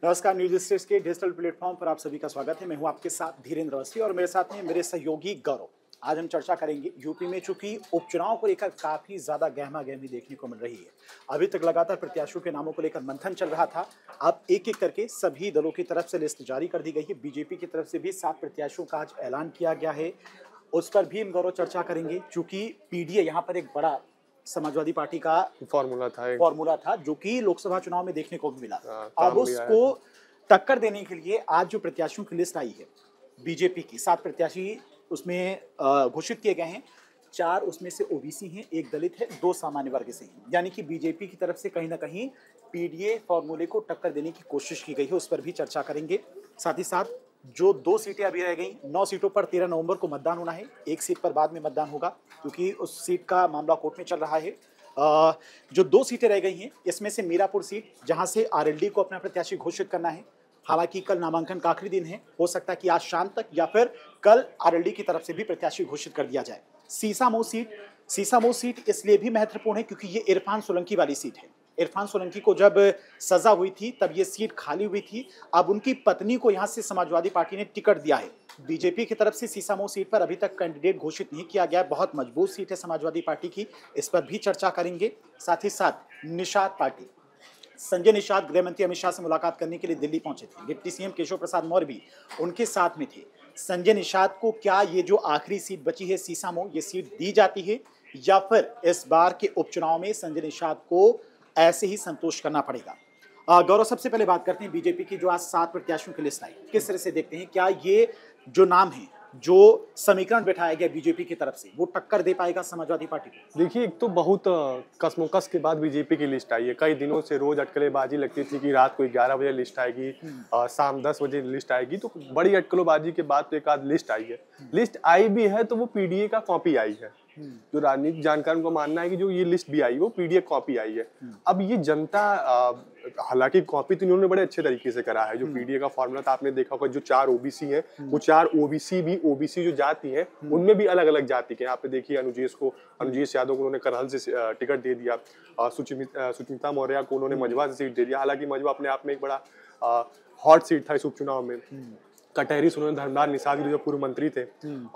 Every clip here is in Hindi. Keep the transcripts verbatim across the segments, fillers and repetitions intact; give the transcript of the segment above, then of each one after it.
नमस्कार, न्यूज स्टेट्स के डिजिटल प्लेटफॉर्म पर आप सभी का स्वागत है। मैं हूं आपके साथ धीरेन्द्र अवस्थी और मेरे साथ हैं मेरे सहयोगी गौरव। आज हम चर्चा करेंगे यूपी में चूंकि उपचुनाव को लेकर काफी ज्यादा गहमा गहमी देखने को मिल रही है। अभी तक लगातार प्रत्याशियों के नामों को लेकर मंथन चल रहा था। अब एक एक करके सभी दलों की तरफ से लिस्ट जारी कर दी गई है। बीजेपी की तरफ से भी सात प्रत्याशियों का आज ऐलान किया गया है, उस पर भी हम गौरव चर्चा करेंगे। चूंकि पीडीए यहाँ पर एक बड़ा समाजवादी पार्टी का फॉर्मूला था एक। फॉर्मूला था जो कि लोकसभा चुनाव में देखने को भी मिला। हाँ, अब काम लिया है। उसको टक्कर देने के लिए आज जो प्रत्याशियों की लिस्ट आई है बीजेपी की, सात प्रत्याशी उसमें अ, घोषित किए गए हैं। चार उसमें से ओबीसी हैं, एक दलित है, दो सामान्य वर्ग से हैं। यानी कि बीजेपी की तरफ से कहीं ना कहीं पीडीए फॉर्मूले को टक्कर देने की कोशिश की गई है, उस पर भी चर्चा करेंगे। साथ ही साथ जो दो सीटें अभी रह गई, नौ सीटों पर तेरह नवंबर को मतदान होना है। एक सीट पर बाद में मतदान होगा क्योंकि उस सीट का मामला कोर्ट में चल रहा है। अ, जो दो सीटें रह गई हैं इसमें से मीरापुर सीट, जहां से आरएलडी को अपना प्रत्याशी घोषित करना है। हालांकि कल नामांकन का आखिरी दिन है, हो सकता है कि आज शाम तक या फिर कल आरएलडी की तरफ से भी प्रत्याशी घोषित कर दिया जाए। सीसामऊ सीट, सीसामऊ सीट इसलिए भी महत्वपूर्ण है क्योंकि ये इरफान सोलंकी वाली सीट है। इरफान सोलंकी को जब सजा हुई थी तब ये सीट खाली हुई थी। अब उनकी पत्नी को यहां से समाजवादी पार्टी ने टिकट दिया है। बीजेपी की तरफ से सीसामऊ सीट पर अभी तक कैंडिडेट घोषित नहीं किया गया है। बहुत मजबूत सीट है समाजवादी पार्टी की, इस पर भी चर्चा करेंगे। साथ ही साथ निषाद पार्टी, संजय निषाद गृह मंत्री अमित शाह से मुलाकात करने के लिए दिल्ली पहुंचे थे। डिप्टी सीएम केशव प्रसाद मौर्य भी उनके साथ में थे। संजय निषाद को क्या ये जो आखिरी सीट बची है सीसामऊ, ये सीट दी जाती है या फिर इस बार के उपचुनाव में संजय निषाद को ऐसे ही संतोष करना पड़ेगा? अ, गौरव, सबसे पहले बात करते हैं बीजेपी की जो आज सात प्रत्याशियों की लिस्ट आई, किस तरह से देखते हैं? क्या ये जो नाम है, जो समीकरण बैठाया गया बीजेपी की तरफ से, वो टक्कर दे पाएगा समाजवादी पार्टी को? देखिए, एक तो बहुत अ, कसमोकस के बाद बीजेपी की लिस्ट आई है। कई दिनों से रोज अटकलेबाजी लगती थी कि रात को ग्यारह बजे लिस्ट आएगी, अ, शाम दस बजे लिस्ट आएगी। तो बड़ी अटकलोबाजी के बाद तो एक आध लिस्ट आई है। लिस्ट आई भी है तो वो पीडीए का कॉपी आई है। जो राजनीतिक जानकारों को मानना है कि जो ये लिस्ट भी आई वो पीडीए कॉपी आई है। अब ये जनता, हालांकि कॉपी तो इन्होंने बड़े अच्छे तरीके से करा है। जो पीडीए का फॉर्मूला था आपने देखा होगा, जो चार ओबीसी हैं वो चार ओबीसी भी ओबीसी जो जाति है उनमें भी अलग अलग जाति के। यहाँ पे देखिए, अनुजेश को अनुजेश यादव को उन्होंने करहल से टिकट दे दिया, सुचिमिता मौर्य को उन्होंने मझवा से सीट दे दिया। हालांकि मझवा अपने आप में एक बड़ा हॉट सीट था इस उपचुनाव में। कटहरी से उन्होंने धर्मदार निषाद जो पूर्व मंत्री थे,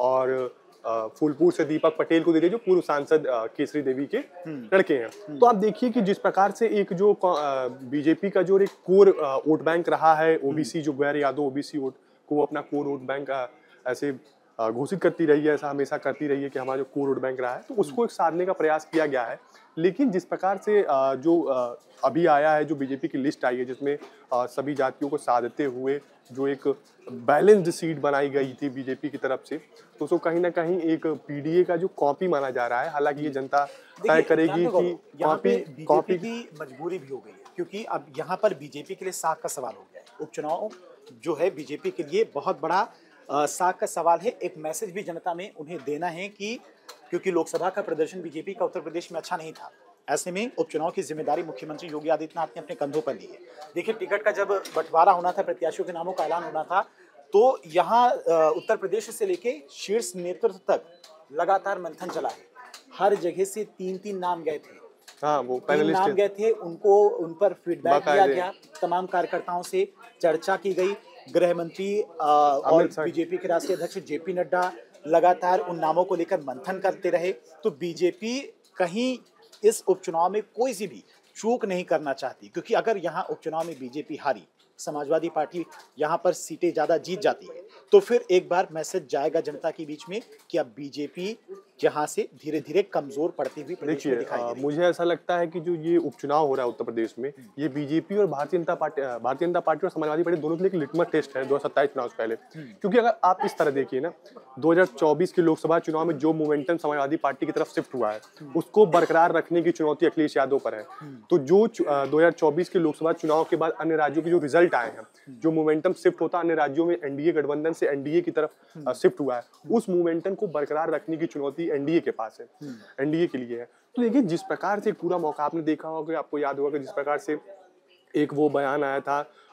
और फूलपुर से दीपक पटेल को दे दिया जो पूर्व सांसद केसरी देवी के लड़के हैं। तो आप देखिए कि जिस प्रकार से एक जो बीजेपी का जो एक कोर वोट बैंक रहा है, ओबीसी जो गैर यादव ओबीसी वोट को अपना कोर वोट बैंक ऐसे घोषित करती रही है, ऐसा हमेशा करती रही है कि हमारा जो कोर वोट बैंक रहा है, तो उसको एक साधने का प्रयास किया गया है। लेकिन जिस प्रकार से जो अभी आया है, जो बीजेपी की लिस्ट आई है जिसमें सभी जातियों को साधते हुए जो एक बैलेंस्ड सीट बनाई गई थी बीजेपी की तरफ से, तो उसको कहीं ना कहीं एक पीडीए का जो कॉपी माना जा रहा है। हालांकि ये जनता तय करेगी कि कॉपी कॉपी की मजबूरी भी हो गई है क्योंकि अब यहाँ पर बीजेपी के लिए साख का सवाल हो गया है। उपचुनाव जो है बीजेपी के लिए बहुत बड़ा साख का सवाल है। एक मैसेज भी जनता में उन्हें देना है कि क्योंकि लोकसभा का प्रदर्शन बीजेपी का उत्तर प्रदेश में अच्छा नहीं था, ऐसे में उपचुनाव की जिम्मेदारी मुख्यमंत्री योगी आदित्यनाथ ने अपने कंधों पर ली है। देखिए, टिकट का जब बंटवारा होना था, प्रत्याशियों के नामों का ऐलान होना था, तो यहाँ उत्तर प्रदेश से लेके शीर्ष नेतृत्व तक लगातार मंथन चला है। हर जगह से तीन तीन नाम गए थे। हाँ, वो तीन नाम गए थे, उनको उन पर फीडबैक दिया गया, तमाम कार्यकर्ताओं से चर्चा की गई। गृह मंत्री और बीजेपी के राष्ट्रीय अध्यक्ष जेपी नड्डा लगातार उन नामों को लेकर मंथन करते रहे। तो बीजेपी कहीं इस उपचुनाव में कोई सी भी चूक नहीं करना चाहती, क्योंकि अगर यहाँ उपचुनाव में बीजेपी हारी, समाजवादी पार्टी यहाँ पर सीटें ज्यादा जीत जाती है, तो फिर एक बार मैसेज जाएगा जनता के बीच में कि अब बीजेपी जहां से धीरे धीरे कमजोर पड़ती हुई प्रदेश में दिखाई दे रही है। मुझे ऐसा लगता है कि जो ये उपचुनाव हो रहा है उत्तर प्रदेश में, ये बीजेपी और भारतीय जनता पार्टी भारतीय जनता पार्टी और समाजवादी पार्टी दोनों के लिए एक लिटमस टेस्ट है दो हजार सत्ताईस चुनाव से पहले। क्योंकि अगर आप इस तरह देखिए ना, दो हजार चौबीस के लोकसभा चुनाव में जो मोमेंटम समाजवादी पार्टी की तरफ शिफ्ट हुआ है, उसको बरकरार रखने की चुनौती अखिलेश यादव पर है। तो जो दो हजार चौबीस के लोकसभा चुनाव के बाद अन्य राज्यों के जो रिजल्ट आए हैं, जो मोमेंटम शिफ्ट होता अन्य राज्यों में एनडीए गठबंधन से एनडीए की तरफ शिफ्ट हुआ है, उस मोमेंटम को बरकरार रखने की चुनौती एनडीए के पास है, एनडीए के लिए है। तो देखिए, जिस प्रकार से पूरा मौका आपने देखा होगा, आपको याद होगा कि जिस प्रकार से एक वो बयान आया था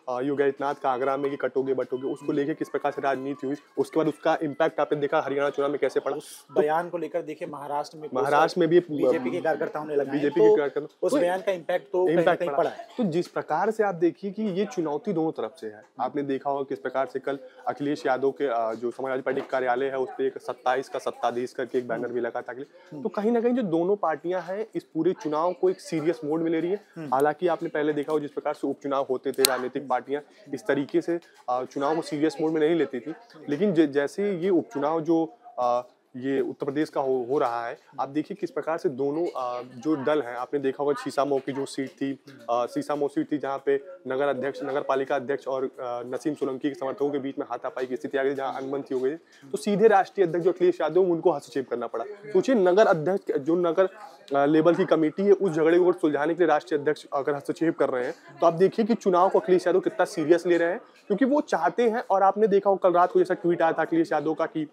योगी आदित्यनाथ का आगरा में कि कटोगे बटोगे, उसको लेके किस प्रकार से राजनीति हुई, उसके बाद उसका इम्पैक्ट आपने देखा हरियाणा चुनाव में कैसे पड़ा। उस बयान को लेकर देखिए महाराष्ट्र में महाराष्ट्र में भी बीजेपी के कार्यकर्ताओं ने लगाए, बीजेपी तो के कार्यकर्ता उस बयान का इम्पैक्ट तो कहीं इम्पैक्ट कहीं पड़ा पड़ा है। तो जिस प्रकार से आप देखिए कि ये चुनौती दोनों तरफ से है। आपने देखा होगा किस प्रकार से कल अखिलेश यादव के अ, जो समाजवादी पार्टी का कार्यालय है उस पर एक सत्ताईस का सत्ताधीश करके एक बैनर भी लगा था। तो कहीं ना कहीं जो दोनों पार्टियां हैं इस पूरे चुनाव को एक सीरियस मोड में ले रही है। हालांकि आपने पहले देखा हो जिस प्रकार से उपचुनाव होते थे, राजनीतिक पार्टियां इस तरीके से अ, चुनाव को सीरियस मोड में नहीं लेती थी, लेकिन ज- जैसे ये उपचुनाव जो अ, ये उत्तर प्रदेश का हो, हो रहा है, आप देखिए किस प्रकार से दोनों अ, जो दल हैं, आपने देखा होगा शीशामऊ की जो सीट थी, अ, शीशामऊ सीट थी जहाँ पे नगर अध्यक्ष, नगर पालिका अध्यक्ष और अ, नसीम सोलंकी के समर्थकों के बीच में हाथापाई की स्थिति आ गई, जहाँ अनबन हो गई। तो सीधे राष्ट्रीय अध्यक्ष जो अखिलेश यादव उनको हस्तक्षेप करना पड़ा। सोचिए नगर अध्यक्ष जो नगर अ, लेवल की कमेटी है उस झगड़े को सुलझाने के लिए राष्ट्रीय अध्यक्ष अगर हस्तक्षेप कर रहे हैं, तो आप देखिए कि चुनाव को अखिलेश यादव कितना सीरियस ले रहे हैं, क्योंकि वो चाहते हैं। और आपने देखा हो कल रात को जैसा ट्वीट आया था अखिलेश यादव का कि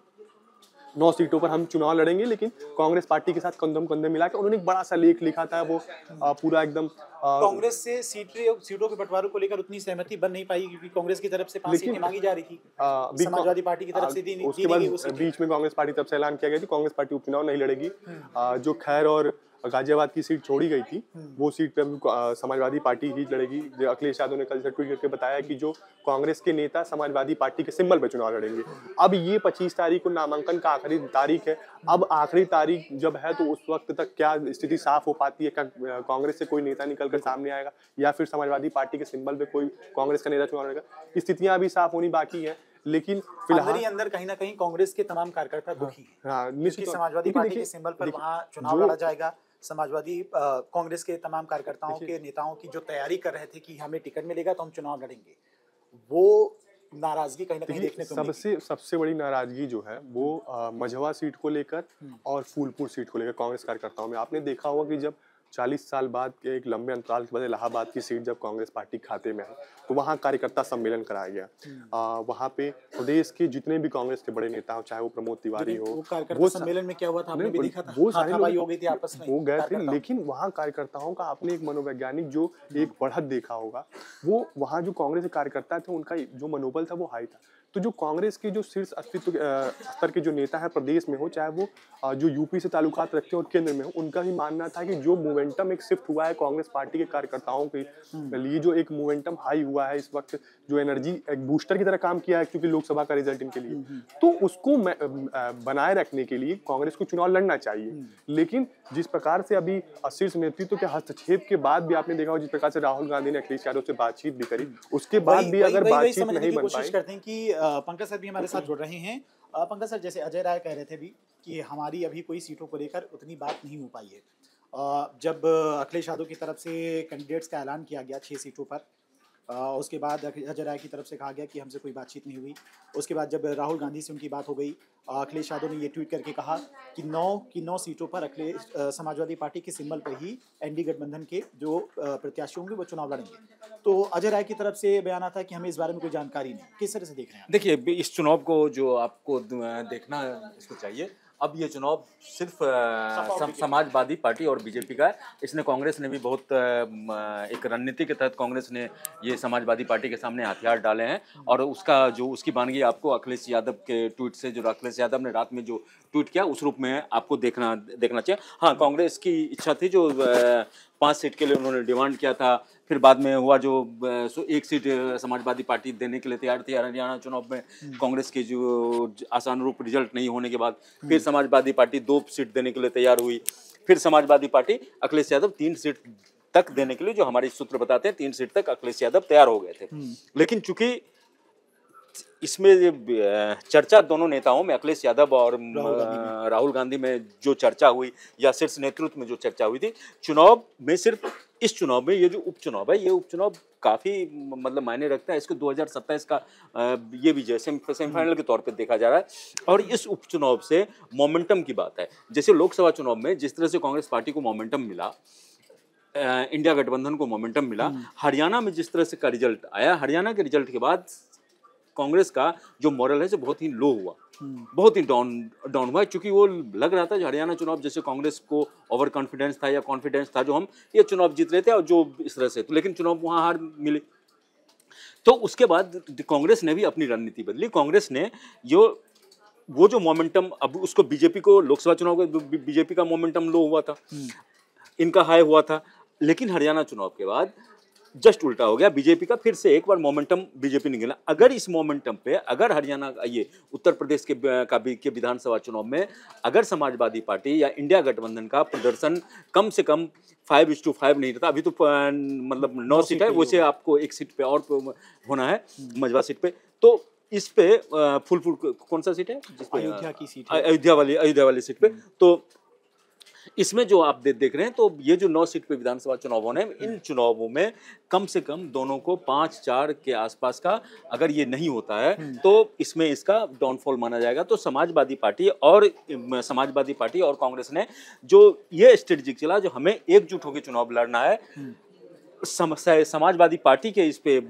नौ सीटों पर हम चुनाव लड़ेंगे, लेकिन कांग्रेस पार्टी के साथ कंधम कंधे मिला के उन्होंने एक बड़ा सा लेख लिखा था। वो आ, पूरा एकदम आ, कांग्रेस से सीटें सीटों के बंटवारे को लेकर उतनी सहमति बन नहीं पाई, क्योंकि कांग्रेस की तरफ से पांच सीटें मांगी जा रही थी, आ, भी समाजवादी पार्टी की तरफ से दी नहीं उसके बाद दी गई वो सीटें। बीच में कांग्रेस पार्टी तरफ से ऐलान किया गया कि कांग्रेस पार्टी उपचुनाव नहीं लड़ेगी। आ, जो खैर और गाजियाबाद की सीट छोड़ी गई थी वो सीट पे अभी, आ, समाजवादी पार्टी ही लड़ेगी। जो अखिलेश यादव ने कल से ट्वीट करके बताया कि जो कांग्रेस के नेता समाजवादी पार्टी के सिंबल पे चुनाव लड़ेंगे। अब ये पच्चीस तारीख को नामांकन का आखिरी तारीख है। अब आखिरी तारीख जब है तो उस वक्त तक क्या स्थिति साफ हो पाती है, क्या कांग्रेस से कोई नेता निकल कर सामने आएगा या फिर समाजवादी पार्टी के सिंबल पे कोई कांग्रेस का नेता चुनाव लड़ेगा, स्थितियां अभी साफ होनी बाकी है। लेकिन फिलहाल अंदर ही अंदर कहीं ना कहीं कांग्रेस के तमाम कार्यकर्ता दुखी हैं, हाँ, क्योंकि समाजवादी पार्टी के सिंबल पर वहां चुनाव लड़ा जाएगा। समाजवादी अ, कांग्रेस के तमाम कार्यकर्ताओं के नेताओं की जो तैयारी कर रहे थे कि हमें टिकट मिलेगा तो हम चुनाव लड़ेंगे, वो नाराजगी कहीं ना कहीं देखने को मिली। सबसे सबसे बड़ी नाराजगी जो है वो अ, मझवा सीट को लेकर और फूलपुर सीट को लेकर कांग्रेस कार्यकर्ताओं में। आपने देखा होगा कि जब चालीस साल बाद के एक लंबे अंतराल के बाद इलाहाबाद की सीट जब कांग्रेस पार्टी खाते में आई तो वहाँ कार्यकर्ता सम्मेलन कराया गया। आ, वहाँ पे प्रदेश के जितने भी कांग्रेस के बड़े नेता हो, चाहे वो प्रमोद तिवारी हो, वो कार्यकर्ता सम्मेलन में क्या हुआ था आपने भी देखा था, वो सारे हाथापाई हो गई थी आपस में, वो गए थे। लेकिन वहाँ कार्यकर्ताओं का आपने एक मनोवैज्ञानिक जो एक बढ़त देखा होगा, वो वहाँ जो कांग्रेस के कार्यकर्ता थे उनका जो मनोबल था वो हाई था। तो जो कांग्रेस के जो शीर्ष अस्तित्व स्तर के जो नेता है प्रदेश में हो, चाहे वो अ, जो यूपी से ताल्लुकात रखते हो और केंद्र में हो, उनका ही मानना था कि जो मोमेंटम एक शिफ्ट हुआ है कांग्रेस पार्टी के कार्यकर्ताओं के लिए, जो एक मोमेंटम हाई हुआ है इस वक्त, जो एनर्जी एक बूस्टर की तरह काम किया है क्योंकि लोकसभा का रिजल्ट इनके लिए, तो उसको मैं, अ, बनाए रखने के लिए कांग्रेस को चुनाव लड़ना चाहिए। लेकिन जिस प्रकार से अभी शीर्ष नेतृत्व के हस्तक्षेप के बाद भी आपने देखा हो जिस प्रकार से राहुल गांधी ने अखिलेश यादव से बातचीत भी करी, उसके बाद भी अगर बातचीत नहीं बन पाई। कोशिश करते हैं कि अ, पंकज सर भी हमारे साथ जुड़ रहे हैं। अ, पंकज सर, जैसे अजय राय कह रहे थे भी कि हमारी अभी कोई सीटों को लेकर उतनी बात नहीं हो पाई है। अ, जब अखिलेश यादव की तरफ से कैंडिडेट्स का ऐलान किया गया छः सीटों पर, अ, उसके बाद अजय राय की तरफ से कहा गया कि हमसे कोई बातचीत नहीं हुई। उसके बाद जब राहुल गांधी से उनकी बात हो गई, अ, अखिलेश यादव ने ये ट्वीट करके कहा कि नौ की नौ सीटों पर अखिलेश अ, समाजवादी पार्टी के सिंबल पर ही एनडी गठबंधन के जो अ, प्रत्याशी होंगे वो चुनाव लड़ेंगे। तो अजय राय की तरफ से बयान आता है कि हमें इस बारे में कोई जानकारी नहीं। किस तरह से देख रहे हैं आप? देखिए, बे- इस चुनाव को जो आपको द- देखना इसको चाहिए। अब ये चुनाव सिर्फ अ, सम, समाजवादी पार्टी और बीजेपी का है। इसने कांग्रेस ने भी बहुत अ, म, एक रणनीति के तहत कांग्रेस ने ये समाजवादी पार्टी के सामने हथियार डाले हैं, और उसका जो उसकी वानगी आपको अखिलेश यादव के ट्वीट से, जो अखिलेश यादव ने रात में जो ट्वीट किया उस रूप में आपको देखना देखना चाहिए। हाँ, कांग्रेस की इच्छा थी जो अ, पाँच सीट के लिए उन्होंने डिमांड किया था, फिर बाद में हुआ जो अ, सो एक सीट अ, समाजवादी पार्टी देने के लिए तैयार थी हरियाणा चुनाव में। कांग्रेस के जो आशानुरूप रिजल्ट नहीं होने के बाद फिर समाजवादी पार्टी दो सीट देने के लिए तैयार हुई। फिर समाजवादी पार्टी अखिलेश यादव तीन सीट तक देने के लिए, जो हमारे सूत्र बताते हैं, तीन सीट तक अखिलेश यादव तैयार हो गए थे। लेकिन चूंकि इसमें ये, अ, चर्चा दोनों नेताओं में, अखिलेश यादव और राहुल गांधी अ, राहुल गांधी में जो चर्चा हुई या शीर्ष नेतृत्व में जो चर्चा हुई थी, चुनाव में सिर्फ इस चुनाव में ये जो उपचुनाव है, ये उपचुनाव काफी मतलब मायने रखता है। इसको दो हज़ार सत्ताईस का अ, ये विजय सेमीफाइनल के तौर पे देखा जा रहा है। और इस उपचुनाव से मोमेंटम की बात है। जैसे लोकसभा चुनाव में जिस तरह से कांग्रेस पार्टी को मोमेंटम मिला, अ, इंडिया गठबंधन को मोमेंटम मिला, हरियाणा में जिस तरह से का रिजल्ट आया, हरियाणा के रिजल्ट के बाद कांग्रेस का जो मॉरल है, जो बहुत ही लो हुआ, बहुत ही डाउन डाउन हुआ, क्योंकि वो लग रहा था कि हरियाणा चुनाव जैसे कांग्रेस को ओवर कॉन्फिडेंस था या कॉन्फिडेंस था जो हम ये चुनाव जीत रहे थे और जो इस तरह से, तो लेकिन चुनाव वहाँ हार मिली। तो उसके बाद कांग्रेस ने भी अपनी रणनीति बदली। कांग्रेस ने जो वो जो मोमेंटम, अब उसको बीजेपी को लोकसभा चुनाव का बीजेपी का मोमेंटम लो हुआ था, इनका हाई हुआ था, लेकिन हरियाणा चुनाव के बाद जस्ट उल्टा हो गया। बीजेपी का फिर से एक बार मोमेंटम बीजेपी ने गिना। अगर इस मोमेंटम पे अगर हरियाणा ये उत्तर प्रदेश के का भी के विधानसभा चुनाव में अगर समाजवादी पार्टी या इंडिया गठबंधन का प्रदर्शन कम से कम फाइव इज टू फाइव नहीं रहता, अभी तो मतलब नौ सीट है, वैसे आपको एक सीट पे और होना है मझवा सीट पे, तो इस पे फुल फुल कौन सा सीट है जिसपे अयोध्या की सीट, अयोध्या वाली अयोध्या वाली सीट पे, तो इसमें जो आप दे, देख रहे हैं, तो ये जो नौ सीट पे विधानसभा चुनाव होने, इन चुनावों में कम से कम दोनों को पाँच चार के आसपास का अगर ये नहीं होता है तो इसमें इसका डाउनफॉल माना जाएगा। तो समाजवादी पार्टी और समाजवादी पार्टी और कांग्रेस ने जो ये स्ट्रेटेजिक चला, जो हमें एकजुट होकर चुनाव लड़ना है, समाजवादी पार्टी के इस पे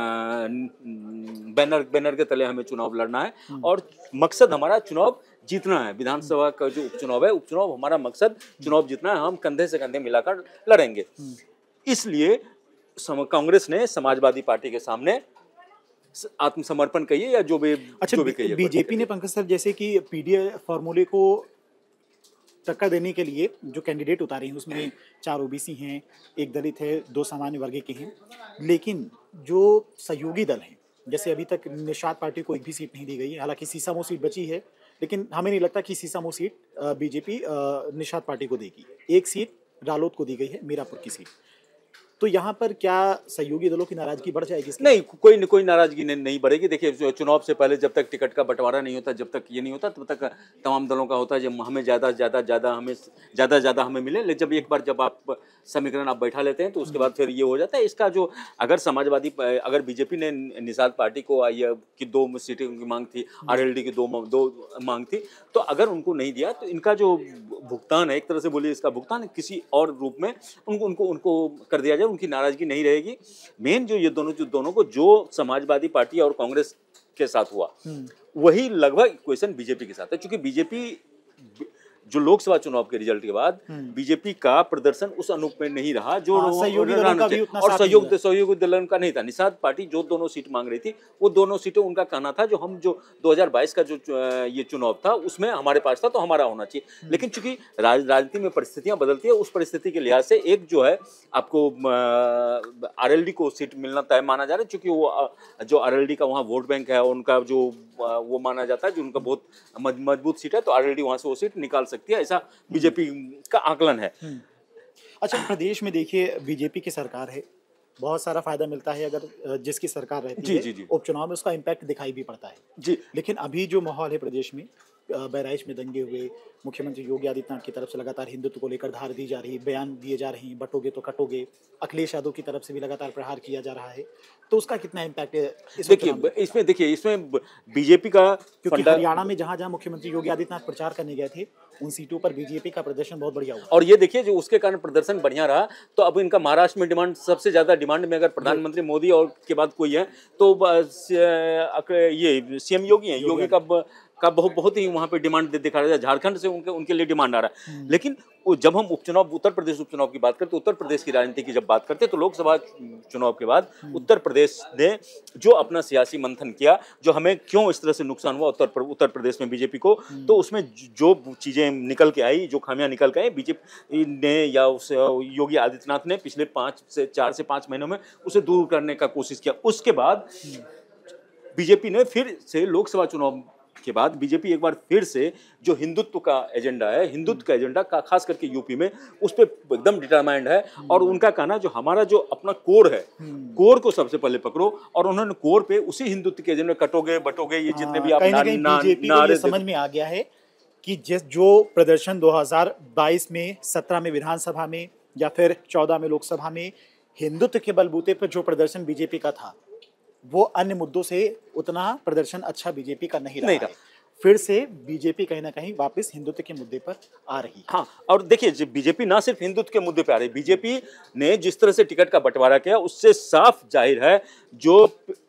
बैनर बैनर के तले हमें चुनाव लड़ना है और मकसद हमारा चुनाव जीतना है। विधानसभा का जो उपचुनाव है, उपचुनाव हमारा मकसद चुनाव जीतना है, हम कंधे से कंधे मिलाकर लड़ेंगे। इसलिए कांग्रेस ने समाजवादी पार्टी के सामने आत्मसमर्पण कहिए या जो भी अच्छा, जो भी कहिए, बीजेपी ने पंकज सर जैसे कि पीडीए फॉर्मूले को टक्कर देने के लिए जो कैंडिडेट उतारे हैं उसमें चार ओबीसी हैं, एक दलित है, दो सामान्य वर्ग के हैं, लेकिन जो सहयोगी दल हैं, जैसे अभी तक निषाद पार्टी को एक भी सीट नहीं दी गई है, हालांकि सीसामऊ सीट बची है, लेकिन हमें नहीं लगता कि Sisamau seat BJP Nishad party को देगी। एक सीट रालोद को दी गई है, मीरापुर की सीट। तो यहाँ पर क्या सहयोगी दलों की नाराजगी बढ़ जाएगी? नहीं, कोई कोई नाराजगी नहीं, नहीं बढ़ेगी। देखिए, चुनाव से पहले जब तक टिकट का बंटवारा नहीं होता, जब तक ये नहीं होता, तब तक तमाम दलों का होता है जब हमें ज़्यादा ज़्यादा ज़्यादा हमें ज़्यादा ज़्यादा हमें मिले। लेकिन जब एक बार जब आप समीकरण आप बैठा लेते हैं तो उसके बाद फिर ये हो जाता है। इसका जो अगर समाजवादी अगर बीजेपी ने निषाद पार्टी को आई की दो सीटें उनकी मांग थी, आरएलडी की दो दो मांग थी, तो अगर उनको नहीं दिया तो इनका जो भुगतान है, एक तरह से बोलिए इसका भुगतान किसी और रूप में उनको उनको उनको कर दिया जाए, उनकी नाराजगी नहीं रहेगी। मेन जो ये दोनों जो दोनों को जो समाजवादी पार्टी और कांग्रेस के साथ हुआ वही लगभग इक्वेशन बीजेपी के साथ है, क्योंकि बीजेपी जो लोकसभा चुनाव के रिजल्ट के बाद बीजेपी का प्रदर्शन उस अनुरूप में नहीं रहा जो हाँ, सहयोगी दलों का भी उतना और साथ सहयोग नहीं सहयोगी दलों का नहीं था। निषाद पार्टी जो दोनों सीट मांग रही थी वो दोनों सीटें उनका कहना था जो हम जो दो हज़ार बाईस का जो ये चुनाव था उसमें हमारे पास था तो हमारा होना चाहिए। लेकिन चूंकि राज, राजनीति में परिस्थितियां बदलती है, उस परिस्थिति के लिहाज से एक जो है आपको आरएलडी को सीट मिलना तय माना जा रहा है, क्योंकि वो जो आरएलडी का वहाँ वोट बैंक है उनका जो वो माना जाता है जो उनका बहुत मजबूत सीट है, तो आरएलडी वहाँ से वो सीट निकाल सकती है, ऐसा बीजेपी का आकलन है। अच्छा, प्रदेश में देखिए बीजेपी की सरकार है, बहुत सारा फायदा मिलता है अगर जिसकी सरकार रहती जी, है, जी, जी। उपचुनाव में उसका इम्पैक्ट दिखाई भी पड़ता है जी। लेकिन अभी जो माहौल है प्रदेश में, बहराइच में दंगे हुए, मुख्यमंत्री योगी आदित्यनाथ की तरफ से लगातार हिंदुत्व को लेकर धार दी जा रही, बयान दिए जा रहे हैं, बटोगे तो कटोगे, अखिलेश यादव की तरफ से भी लगातार प्रहार किया जा रहा है, तो उसका कितना इम्पैक्ट है? देखिए इसमें देखिए इसमें बीजेपी का, क्योंकि हरियाणा में जहां जहां मुख्यमंत्री योगी आदित्यनाथ प्रचार करने गए थे उन सीटों पर बीजेपी का प्रदर्शन बहुत बढ़िया हुआ, और ये देखिए जो उसके कारण प्रदर्शन बढ़िया रहा, तो अब इनका महाराष्ट्र में डिमांड सबसे ज्यादा डिमांड में अगर प्रधानमंत्री मोदी और के बाद कोई है तो ये सीएम योगी है। योगी का का बहुत बहुत ही वहाँ पे डिमांड दिखा रहा है, झारखंड से उनके उनके लिए डिमांड आ रहा है। लेकिन जब हम उपचुनाव उत्तर प्रदेश उपचुनाव की बात करते तो उत्तर प्रदेश की राजनीति की जब बात करते तो लोकसभा चुनाव के बाद उत्तर प्रदेश ने जो अपना सियासी मंथन किया, जो हमें क्यों इस तरह से नुकसान हुआ उत्तर उत्तर प्रदेश में बीजेपी को, तो उसमें जो चीजें निकल के आई, जो खामियां निकल के आई, बीजेपी ने या उस योगी आदित्यनाथ ने पिछले पाँच से चार से पाँच महीनों में उसे दूर करने का कोशिश किया। उसके बाद बीजेपी ने फिर से लोकसभा चुनाव के बाद बीजेपी एक बार फिर से जो हिंदुत्व का एजेंडा है, हिंदुत्व का एजेंडा का खास करके यूपी में उस पर एकदम डिटरमाइंड है, और उनका कहना जो हमारा जो अपना कोर है, कोर को सबसे पहले पकड़ो, और उन्होंने कोर पे उसी हिंदुत्व के एजेंडे कटोगे बटोगे ये जितने भी आप नारे समझ में आ गया है कि जिस जो प्रदर्शन दो हज़ार बाईस में, सत्रह में विधानसभा में या फिर चौदह में लोकसभा में हिंदुत्व के बलबूते पर जो प्रदर्शन बीजेपी का था, वो अन्य मुद्दों से उतना प्रदर्शन अच्छा बीजेपी का नहीं रहा, नहीं रहा। फिर से बीजेपी कहीं ना कहीं वापस हिंदुत्व के मुद्दे पर आ रही है। हाँ, और देखिए बीजेपी ना सिर्फ हिंदुत्व के मुद्दे पर आ रही, बीजेपी ने जिस तरह से टिकट का बंटवारा किया उससे साफ जाहिर है जो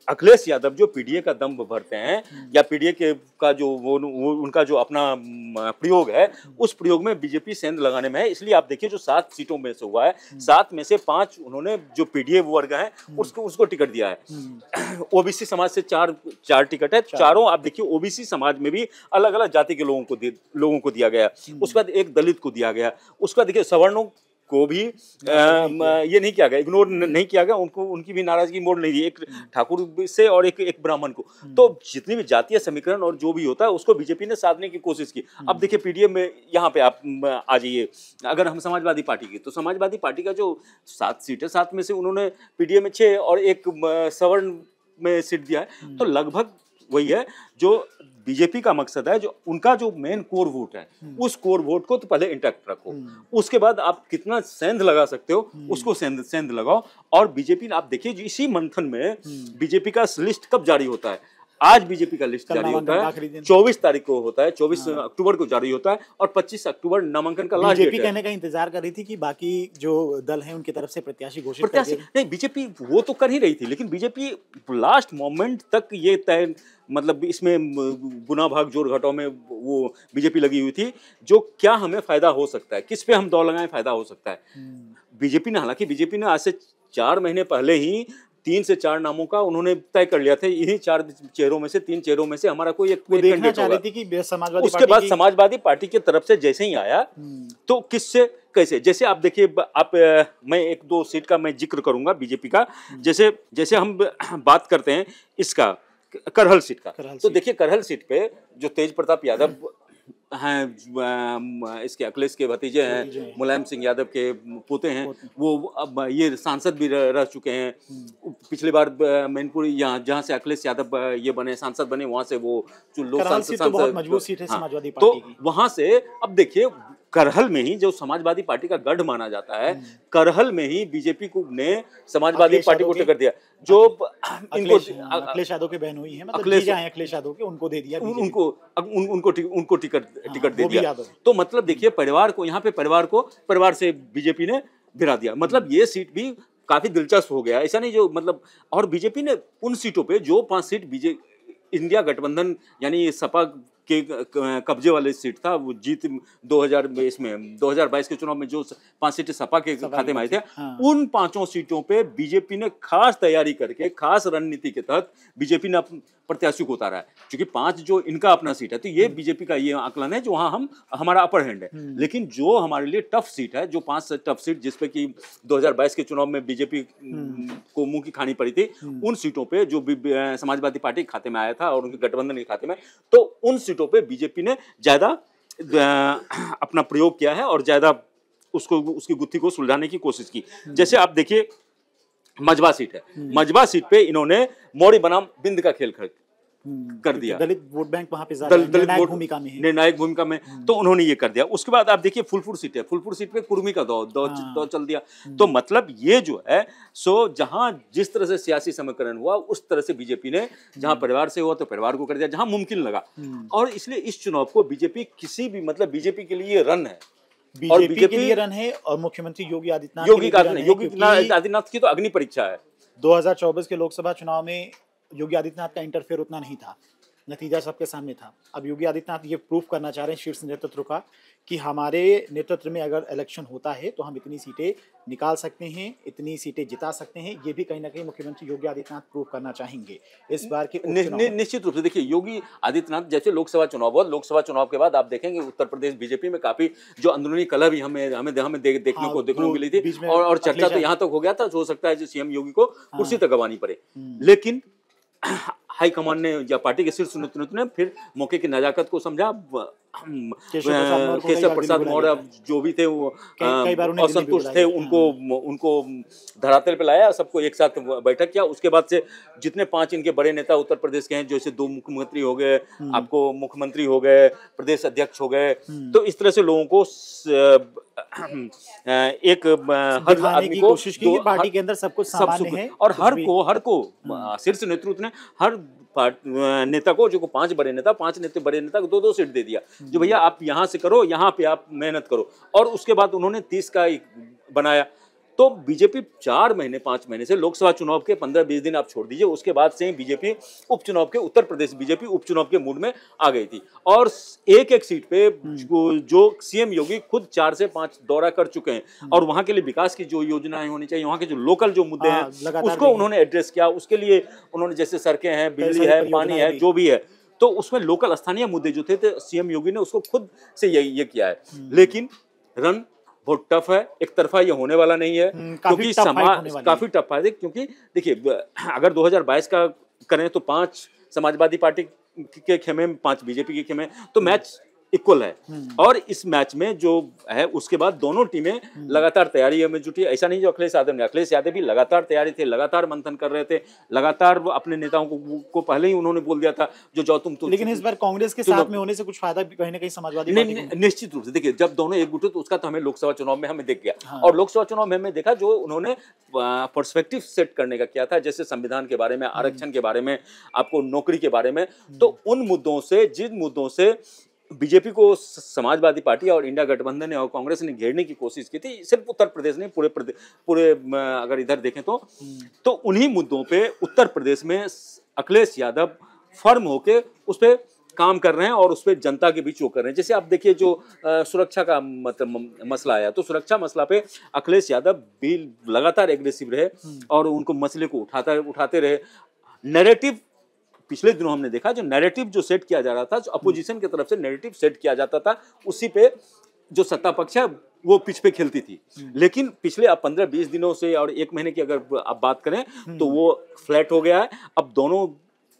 अखिलेश यादव जो पीडीए का दम भरते हैं या पीडीए के का जो वो, वो उनका जो अपना प्रयोग है उस प्रयोग में बीजेपी सेंध लगाने में है। इसलिए आप देखिए जो सात सीटों में से हुआ है, सात में से पांच उन्होंने जो पीडीए वर्ग है उसको उसको टिकट दिया है। ओबीसी समाज से चार चार टिकट है, चारों आप देखिए ओबीसी समाज में भी अलग अलग जाति के लोगों को लोगों को दिया गया। उसके बाद एक दलित को दिया गया। उसके बाद देखिए सवर्णों को भी आ, ये नहीं किया गया, इग्नोर नहीं किया गया, उनको उनकी भी नाराजगी मोड़ नहीं दी, एक ठाकुर से और एक एक ब्राह्मण को। तो जितनी भी जातीय समीकरण और जो भी होता है उसको बीजेपी ने साधने की कोशिश की। अब देखिए पीडीए में यहाँ पे आप आ जाइए, अगर हम समाजवादी पार्टी की, तो समाजवादी पार्टी का जो सात सीट है, सात में से उन्होंने पीडीए में छह और एक सवर्ण में सीट दिया है। तो लगभग वही है जो बीजेपी का मकसद है, जो उनका जो मेन कोर वोट है उस कोर वोट को तो पहले इंटैक्ट रखो, उसके बाद आप कितना सेंध लगा सकते हो उसको सेंध सेंध लगाओ। और बीजेपी आप देखिए इसी मंथन में बीजेपी का लिस्ट कब जारी होता है, आज बीजेपी का लिस्ट जारी होता है, चौबीस तारीख को होता है, चौबीस अक्टूबर को जारी होता है और पच्चीस अक्टूबर नामांकन का लास्ट डेट है। बीजेपी कहने का इंतजार कर रही थी कि बाकी जो दल हैं उनकी तरफ से प्रत्याशी घोषित प्रत्याशी नहीं, बीजेपी वो तो कर ही रही थी, लेकिन बीजेपी लास्ट मोमेंट तक ये तय मतलब इसमें गुना भाग जोड़ घटाव में वो बीजेपी लगी हुई थी, जो क्या हमें फायदा हो सकता है, किस पे हम दौड़ लगाएं फायदा हो सकता है। बीजेपी ने हालांकि बीजेपी ने आज से चार महीने पहले ही तीन से चार नामों का उन्होंने तय कर लिया था, इन्हीं चार चेहरों में से तीन चेहरों में से हमारा कोई एक देखना चाह रही थी कि समाजवादी उसके बाद समाजवादी पार्टी की तरफ से जैसे ही आया तो किससे कैसे, जैसे आप देखिए आप मैं एक दो सीट का मैं जिक्र करूंगा बीजेपी का, जैसे जैसे हम बात करते हैं इसका करहल सीट का, तो देखिए करहल सीट पे जो तेज प्रताप यादव हैं, इसके अखिलेश के भतीजे हैं, मुलायम सिंह यादव के पोते हैं, वो अब ये सांसद भी रह चुके हैं। पिछली बार मैनपुर यहाँ जहाँ से अखिलेश यादव ये बने सांसद बने, वहाँ से वो लोग सांसद तो बहुत मजबूत सीट है समाजवादी पार्टी की। तो वहाँ से अब देखिए करहल में ही जो समाजवादी पार्टी का गढ़ माना जाता है, करहल में ही बीजेपी को ने समाजवादी पार्टी को टिकट दिया, जो इनको अखिलेश यादव की बहन हुई है, मतलब जीजा हैं अखिलेश यादव के, उनको दे दिया, उनको उनको उनको टिकट टिकट दे दिया। तो मतलब देखिए परिवार को यहाँ पे परिवार को परिवार से बीजेपी ने भिड़ा दिया। मतलब ये सीट भी काफी दिलचस्प हो गया, ऐसा नहीं जो मतलब, और बीजेपी ने उन सीटों पे जो पांच सीट बीजे इंडिया गठबंधन यानी सपा के कब्जे वाले सीट था, वो जीत दो हज़ार इसमें दो हज़ार बाईस के चुनाव में जो पांच सीटें सपा के खाते में आए थे, हाँ। उन पांचों सीटों पे बीजेपी ने खास तैयारी करके खास रणनीति के तहत बीजेपी ने प्रत्याशी को उतारा है। क्योंकि पांच जो इनका अपना सीट है, तो ये बीजेपी का ये आकलन है जो वहां हम हमारा अपर हैंड है। लेकिन जो हमारे लिए टफ सीट है, जो पांच टफ सीट जिसपे कि दो हज़ार बाईस के चुनाव में बीजेपी को मुंह की खानी पड़ी थी, उन सीटों पे जो समाजवादी पार्टी के खाते में आया था और उनके गठबंधन के खाते में, तो उन सीटों पे बीजेपी ने ज्यादा अपना प्रयोग किया है और ज्यादा उसको उसकी गुत्थी को सुलझाने की कोशिश की। जैसे आप देखिए मजबा सीट है, मजबा सीट पे इन्होंने मोड़ी बनाम बिंद का खेल कर दिया, दलित वोट बैंक वहां पे निर्णायक भूमिका में है, निर्णायक भूमिका में, तो उन्होंने ये कर दिया। उसके बाद आप देखिए फुलपुर सीट है, फुलपुर सीट पे कुर्मी का दौर दौर हाँ। चल दिया। तो मतलब ये जो है सो जहां जिस तरह से सियासी समीकरण हुआ उस तरह से बीजेपी ने जहां परिवार से हुआ तो परिवार को कर दिया, जहां मुमकिन लगा। और इसलिए इस चुनाव को बीजेपी किसी भी मतलब बीजेपी के लिए रन है, बीजेपी बीजेपी के लिए रन है और मुख्यमंत्री योगी आदित्यनाथ योगी योगी आदित्यनाथ की तो अग्नि परीक्षा है। दो हज़ार चौबीस के लोकसभा चुनाव में योगी आदित्यनाथ का इंटरफेयर उतना नहीं था, नतीजा सबके सामने था। अब योगी आदित्यनाथ ये प्रूफ करना चाह रहे हैं शीर्ष नेतृत्व का कि हमारे नेतृत्व में अगर इलेक्शन होता है तो हम इतनी सीटें निकाल सकते हैं, इतनी सीटें जिता सकते हैं। ये भी कहीं ना कहीं मुख्यमंत्री योगी आदित्यनाथ प्रूफ करना चाहेंगे इस बार के नि, नि, निश्चित रूप से। देखिए योगी आदित्यनाथ जैसे लोकसभा चुनाव हुआ, लोकसभा चुनाव के बाद आप देखेंगे उत्तर प्रदेश बीजेपी में काफी जो अंदरूनी कलह भी हमें हमें हमें दे, देखने हाँ, को देखने को मिली थी और, और चर्चा तो यहाँ तक हो गया था, हो सकता है जो सीएम योगी को कुर्सी तक गंवानी पड़े। लेकिन हाईकमान ने या पार्टी के शीर्ष नेतृत्व ने फिर मौके की नजाकत को समझा। केशव प्रसाद मौर्य जो भी थे वो असंतुष्ट थे, उनको उनको धरातल पे लाया, सबको एक साथ बैठक किया। उसके बाद से जितने पांच इनके बड़े नेता उत्तर प्रदेश के हैं, जैसे दो मुख्यमंत्री हो गए, आपको मुख्यमंत्री हो गए, प्रदेश अध्यक्ष हो गए, तो इस तरह से लोगों को एक हर आदमी को कोशिश की पार्टी के अंदर सब कुछ सामान्य है और हर को हर को शीर्ष नेतृत्व ने हर नेता को, जो को पांच बड़े नेता पांच नेता बड़े नेता को दो दो सीट दे दिया, जो भैया आप यहाँ से करो, यहाँ पे आप मेहनत करो। और उसके बाद उन्होंने तीस का बनाया, तो बीजेपी चार महीने पांच महीने से लोकसभा चुनाव के पंद्रह बीस दिन आप छोड़ दीजिए, उसके बाद से ही बीजेपी उपचुनाव के उत्तर प्रदेश बीजेपी उपचुनाव के मूड में आ गई थी और एक एक सीट पे जो, जो सीएम योगी खुद चार से पांच दौरा कर चुके हैं और वहां के लिए विकास की जो योजनाएं होनी चाहिए, वहां के जो लोकल जो मुद्दे हैं उसको उन्होंने एड्रेस किया। उसके लिए उन्होंने जैसे सड़कें हैं, बिजली है, पानी है, जो भी है, तो उसमें लोकल स्थानीय मुद्दे जो थे, थे सीएम योगी ने उसको खुद से ये ये किया है। लेकिन रन बहुत टफ है, एक तरफा ये होने वाला नहीं है क्योंकि समाज काफी टफ है। क्योंकि देखिए अगर दो हज़ार बाईस का करें तो पांच समाजवादी पार्टी के खेमे में, पांच बीजेपी के खेमे, तो मैच इक्वल है। और इस मैच में जो है उसके बाद दोनों टीमें लगातार तैयारी में जुटी। ऐसा नहीं जो अखिलेश यादव ने, अखिलेश यादव भी लगातार तैयारी थे, लगातार मंथन कर रहे थे, लगातार वो अपने नेताओं को, को पहले ही उन्होंने बोल दिया था जो जाओ तुम तो। लेकिन इस बार कांग्रेस के साथ में होने से कुछ फायदा भी कहीं ना कहीं समाजवादी नहीं, नहीं, निश्चित रूप से देखिए जब दोनों एकजुट तो उसका तो हमें लोकसभा चुनाव में हमें दिख गया। हाँ। और लोकसभा चुनाव में हमें देखा जो उन्होंने पर्सपेक्टिव सेट करने का किया था, जैसे संविधान के बारे में, आरक्षण के बारे में, आपको नौकरी के बारे में, तो उन मुद्दों से, जिन मुद्दों से बीजेपी को समाजवादी पार्टी और इंडिया गठबंधन ने और कांग्रेस ने घेरने की कोशिश की थी, सिर्फ उत्तर प्रदेश ने, पूरे पूरे अगर इधर देखें तो तो उन्हीं मुद्दों पे उत्तर प्रदेश में अखिलेश यादव फर्म होके उस पर काम कर रहे हैं और उस पर जनता के बीच वो कर रहे हैं। जैसे आप देखिए जो आ, सुरक्षा का मतलब मसला आया, तो सुरक्षा मसला पे अखिलेश यादव भी लगातार एग्रेसिव रहे और उनको मसले को उठाता उठाते रहे। नैरेटिव पिछले दिनों हमने देखा जो नैरेटिव जो सेट किया जा रहा था, जो अपोजिशन की तरफ से नैरेटिव सेट किया जाता था, उसी पे जो सत्ता पक्ष है वो पिच पे खेलती थी। लेकिन पिछले अब पंद्रह बीस दिनों से और एक महीने की अगर आप बात करें तो वो फ्लैट हो गया है। अब दोनों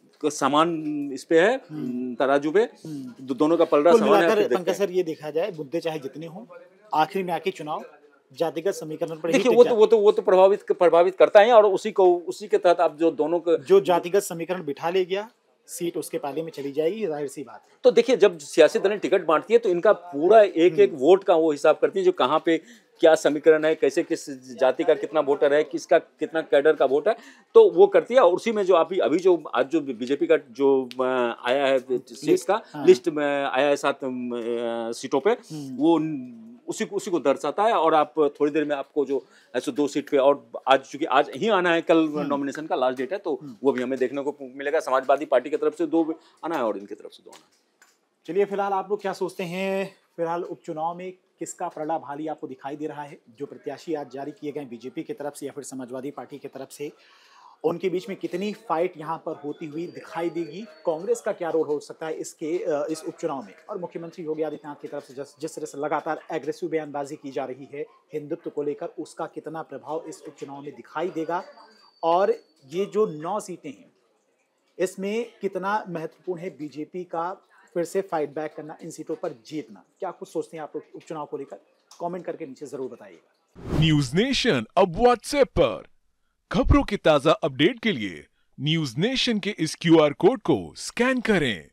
समान इस पे है, तराजू पे दोनों का पलड़ा समान है। पंकज सर ये देखा जाए मुद्दे चाहे जितने हों, आखिरी में आके चुनाव जातिगत समीकरण पर देखिए वो तो वो तो वो तो प्रभावित प्रभावित करता है और उसी को उसी के तहत आप जो दोनों को जो जातिगत समीकरण बिठा ले गया, सीट उसके पाले में चली जाएगी, जाहिर सी बात। तो देखिए जब सियासी दलें टिकट बांटती है तो इनका पूरा एक एक वोट का वो हिसाब करती है, जो कहाँ पे क्या समीकरण है, कैसे किस जाति का कितना वोटर है, किसका कितना कैडर का वोट है, तो वो करती है। और उसी में जो अभी अभी जो आज जो बीजेपी का जो आया है सीट का लिस्ट में आया है सात सीटों पे, वो उसी को उसी को दर्शाता है। और आप थोड़ी देर में आपको जो ऐसे दो सीट पे, और आज चूंकि आज ही आना है, कल नॉमिनेशन का लास्ट डेट है, तो वो भी हमें देखने को मिलेगा। समाजवादी पार्टी की तरफ से दो आना है और इनकी तरफ से दो आना है। चलिए फिलहाल आप लोग क्या सोचते हैं, फिलहाल उपचुनाव में किसका पलड़ा भारी आपको दिखाई दे रहा है? जो प्रत्याशी आज जारी किए गए बीजेपी की तरफ से या फिर समाजवादी पार्टी की तरफ से, उनके बीच में कितनी फाइट यहाँ पर होती हुई दिखाई देगी? कांग्रेस का क्या रोल हो सकता है इसके इस उपचुनाव में? और मुख्यमंत्री योगी आदित्यनाथ की तरफ से जिस जिस तरह से लगातार एग्रेसिव बयानबाजी की जा रही है हिंदुत्व को लेकर, उसका कितना प्रभाव इस उपचुनाव में दिखाई देगा? और ये जो नौ सीटें हैं, इसमें कितना महत्वपूर्ण है बीजेपी का फिर से फाइट बैक करना, इन सीटों पर जीतना? क्या कुछ सोचते हैं आप लोग उपचुनाव को लेकर? कमेंट करके नीचे जरूर बताइएगा। न्यूज नेशन अब व्हाट्सएप पर खबरों के ताजा अपडेट के लिए न्यूज नेशन के इस क्यूआर कोड को स्कैन करें।